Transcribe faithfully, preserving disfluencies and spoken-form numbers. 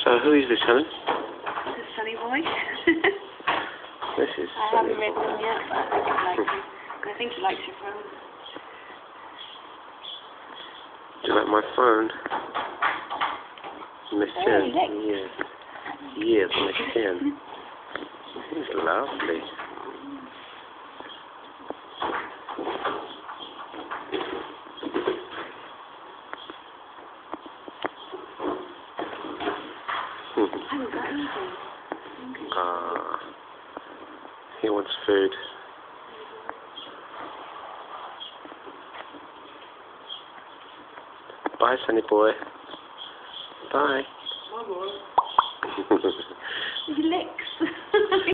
So who is this, honey? This is Sonny boy. This is I Sonny haven't read boy. them yet, but I think he likes you. I think he likes your phone. Do you like my phone? Miss Oh, Jen? he likes Yes. Yes, Miss Jen. He's lovely. I haven't got anything. Ah, he wants food. Bye, Sonny boy. Bye. Bye, boy. He licks.